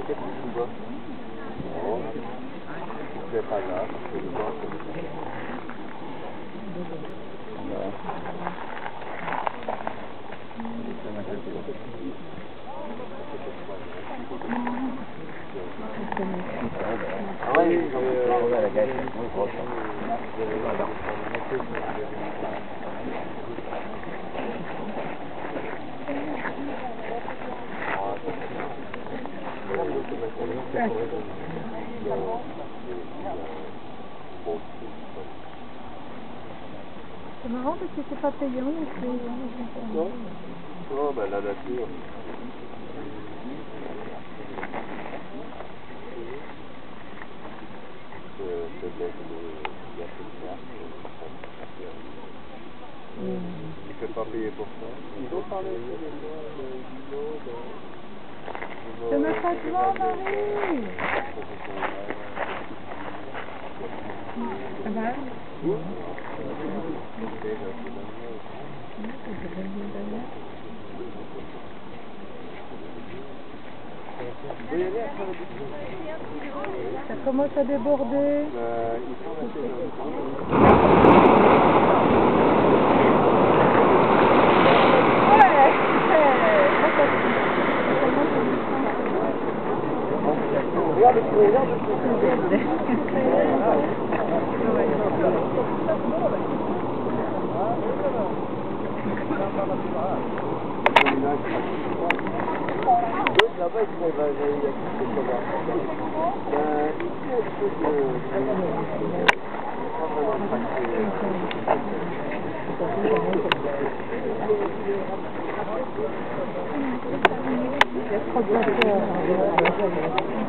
qu'est-ce que tu vois? Oh, c'est pas grave, parce que le vent, c'est marrant parce que c'est pas payant. non, non, ben la nature. Tu ne fais pas payer pour ça. Ils ont parlé de C'est notre changement, Marie. Ça va? Ça commence à déborder. Regarde le coup, regarde le coup. Là-bas, il y a quelque chose Il y a trop de